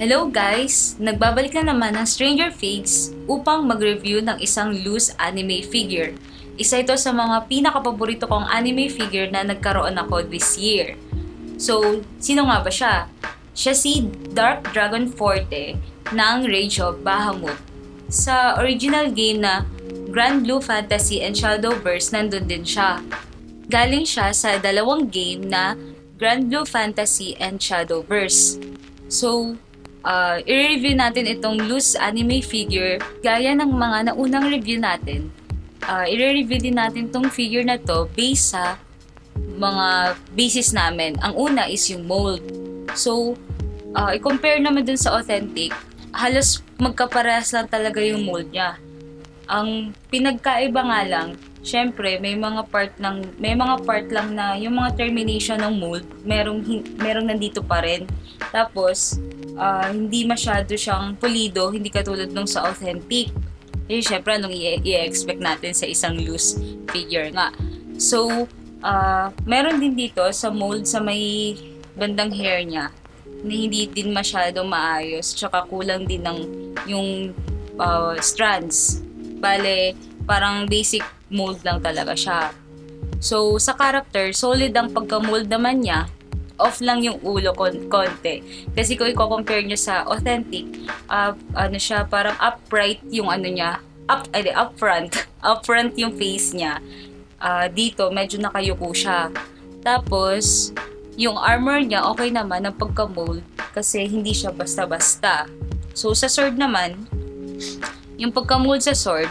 Hello guys! Nagbabalik na naman ng Stranger Things upang mag-review ng isang loose anime figure. Isa ito sa mga pinakapaborito kong anime figure na nagkaroon ako this year. So, sino nga ba siya? Siya si Dark Dragon Forte ng Rage of Bahamut. Sa original game na Grand Blue Fantasy and Shadowverse, nandun din siya. Galing siya sa dalawang game na Grand Blue Fantasy and Shadowverse. So, i-review natin itong loose anime figure gaya ng mga naunang review natin. I-review din natin itong figure na to based sa mga basis namin. Ang una is yung mold. So, i-compare naman dun sa authentic, halos magkaparehas lang talaga yung mold niya. Ang pinagkaiba nga lang, syempre may mga part lang na yung mga termination ng mold, merong nandito pa rin. Tapos hindi masyado siyang pulido, hindi katulad nung sa authentic. Eh syempre anong i-expect natin sa isang loose figure nga. So meron din dito sa mold sa may bandang hair niya na hindi din masyado maayos, tsaka kulang din ng yung strands. Bale, parang basic mold lang talaga siya. So, sa character, solid ang pagka-mold naman niya. Off lang yung ulo konti. Kasi kung i-compare nyo sa authentic, ano siya, parang upright yung ano niya. Upfront. Upfront yung face niya. Dito, medyo nakayuko siya. Tapos, yung armor niya, okay naman ang pagka-mold kasi hindi siya basta-basta. So, sa sword naman, yung pagka-mold sa sword,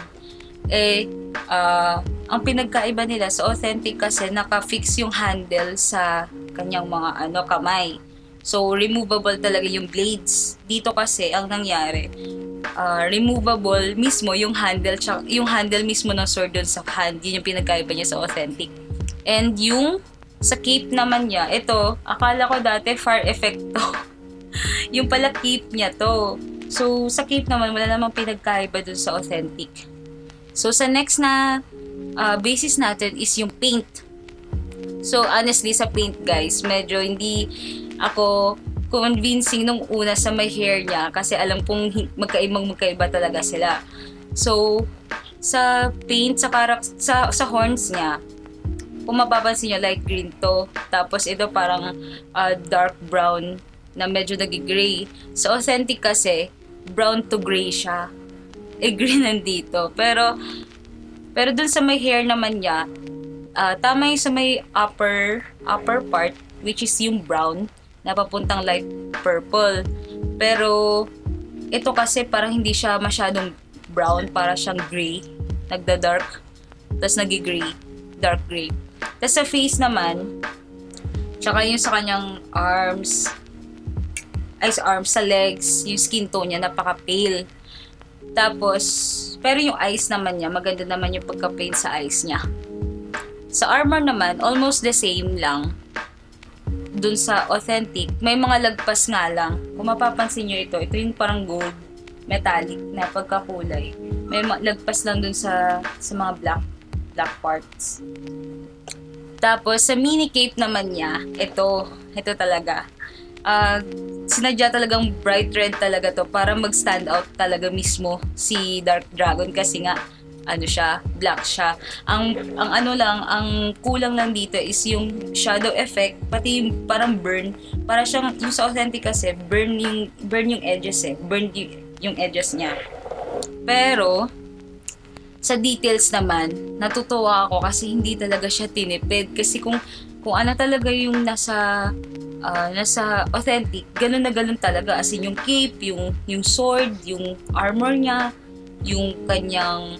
ang pinagkaiba nila sa authentic kasi naka-fix yung handle sa kanyang mga kamay. So, removable talaga yung blades. Dito kasi, ang nangyari, removable mismo yung handle mismo ng sword dun sa hand. Yun yung pinagkaiba niya sa authentic. And yung sa cape naman niya, ito, akala ko dati far effect to. Yung pala cape niya to. So, sa cape naman, wala namang pinagkaiba dun sa authentic. So, sa next na basis natin is yung paint. So, honestly, sa paint, guys, medyo hindi ako convincing nung una sa may hair niya kasi alam kong magkaiba talaga sila. So, sa paint, sa horns niya, kung mapapansin nyo, light green to. Tapos, ito parang dark brown na medyo nag-gray. Sa authentic kasi, brown to gray siya. Green nandito. Pero dun sa may hair naman niya, tama yung sa may upper part, which is yung brown, na papuntang light purple. Pero, ito kasi parang hindi siya masyadong brown, para siyang gray. Nagda-dark, tapos nag-gray. Dark gray. Tapos sa face naman, tsaka yung sa kanyang arms, sa legs, yung skin tone niya, napaka-pale. Tapos, pero yung eyes naman niya, maganda naman yung pagka-paint sa eyes niya. Sa armor naman, almost the same lang. Dun sa authentic, may mga lagpas nga lang. Kung mapapansin nyo ito yung parang gold, metallic na pagkakulay. May lagpas lang dun sa mga black parts. Tapos, sa mini cape naman niya, ito talaga. Sinadya talagang bright red talaga to para mag-stand out talaga mismo si Dark Dragon kasi nga black siya. Ang kulang lang dito is yung shadow effect, pati yung parang burn. Para siyang yung sa authentic kasi burn yung edges yung edges niya. Pero sa details naman, natutuwa ako kasi hindi talaga siya tinipid kasi kung ano talaga yung nasa authentic, ganun na ganun talaga. As in, yung cape, yung sword, yung armor niya, yung kanyang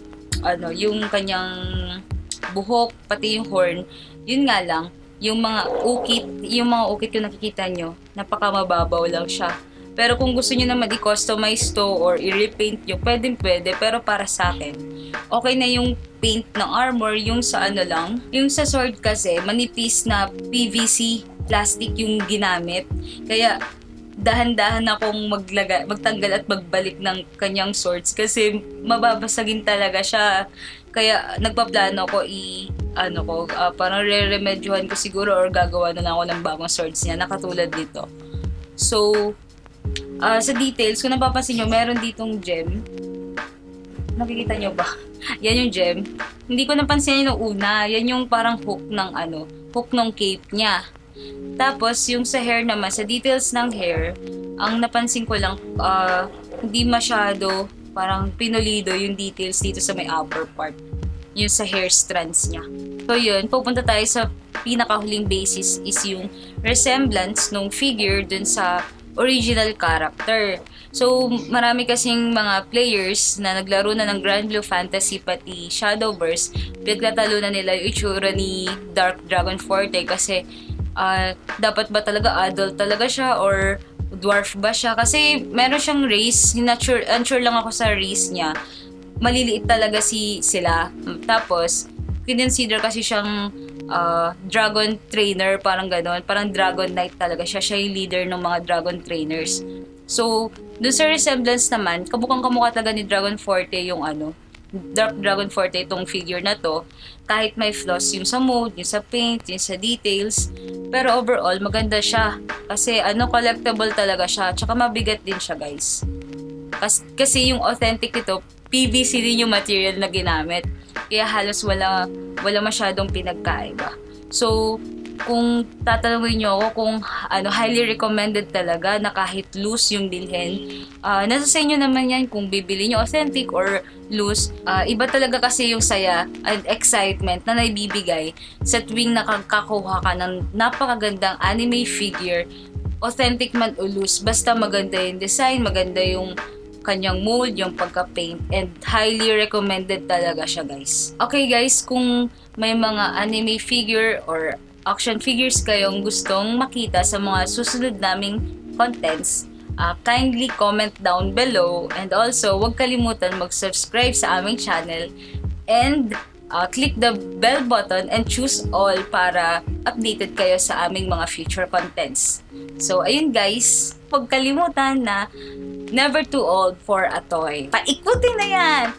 buhok, pati yung horn. Yun nga lang, yung mga ukit yung nakikita nyo, napakamababaw lang siya. Pero kung gusto nyo naman i-customize to or i-repaint nyo, pwede. Pero para sa akin, okay na yung paint ng armor, yung sa lang. Yung sa sword kasi, manipis na PVC plastic yung ginamit. Kaya, dahan-dahan akong magtanggal at magbalik ng kanyang swords kasi mababasagin talaga siya. Kaya, nagpaplano ko parang re-remedyohan ko siguro or gagawa na lang ako ng bagong swords niya na katulad nito. So, Sa details, kung napapansin nyo, meron ditong gem. Nakikita nyo ba? Yan yung gem. Hindi ko napansin yun nung una. Yan yung parang hook ng hook ng cape niya. Tapos, yung sa hair naman, sa details ng hair, ang napansin ko lang, hindi masyado parang pinulido yung details dito sa may upper part. Yung sa hair strands niya. So yun, pupunta tayo sa pinakahuling basis is yung resemblance ng figure dun sa original character. So, marami kasing mga players na naglaro na ng Grand Blue Fantasy pati Shadowverse, pinagtatalo na nila yung itsura ni Dark Dragon Forte kasi dapat ba talaga adult talaga siya or dwarf ba siya? Kasi meron siyang race, unsure lang ako sa race niya. Maliliit talaga sila. Tapos, kinonsider kasi siyang dragon trainer, parang ganon. Parang dragon knight talaga siya. Siya yung leader ng mga dragon trainers. So, dun sa resemblance naman, kamukha talaga ni Dragon Forte yung Dark Dragon Forte itong figure na to. Kahit may flaws yung sa mold, yung sa paint, yung sa details. Pero overall, maganda siya. Kasi collectible talaga siya. Tsaka mabigat din siya, guys. Kasi yung authentic ito, PVC din yung material na ginamit. Kaya halos wala masyadong pinagkaiba. So, kung tatanungin nyo ako kung highly recommended talaga na kahit loose yung bilhin, nasa sa inyo naman yan kung bibili nyo authentic or loose. Iba talaga kasi yung saya and excitement na naibibigay sa tuwing nakakakuha ka ng napakagandang anime figure, authentic man o loose, basta maganda yung design, maganda yung kanyang mold, yung pagka-paint, and highly recommended talaga siya, guys. Okay, guys, kung may mga anime figure or action figures kayong gustong makita sa mga susunod naming contents, kindly comment down below, and also huwag kalimutan mag-subscribe sa aming channel and click the bell button and choose all para updated kayo sa aming mga future contents. So, ayun guys, huwag kalimutan na never too old for a toy. Paikutin na yan!